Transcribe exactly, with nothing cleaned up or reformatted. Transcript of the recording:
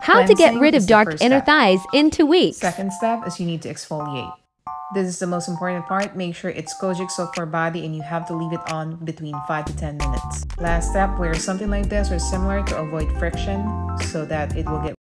How to get Cleansing rid of is the dark first inner step. thighs in two weeks. Second step is you need to exfoliate. This is the most important part. Make sure it's Kojic soap for body and you have to leave it on between five to ten minutes. Last step, wear something like this or similar to avoid friction so that it will get